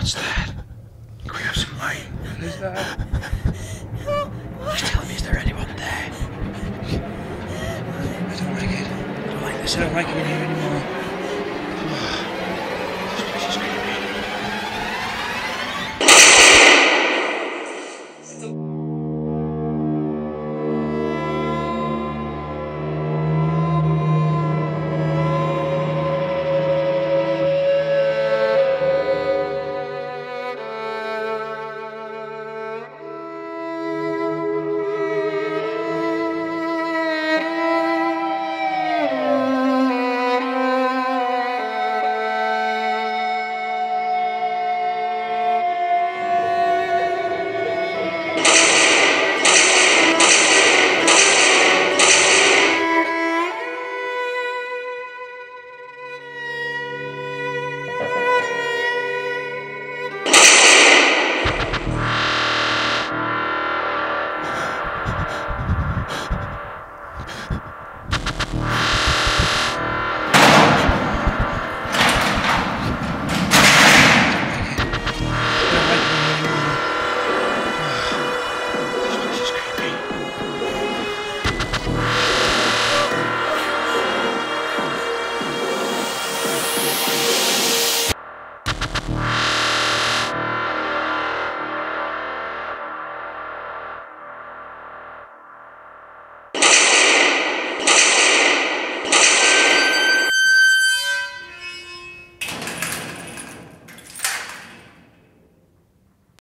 What's that? Can we have some light? What is that? Just tell me, is there anyone there? I don't like it. I don't like this. I don't like it in here anymore.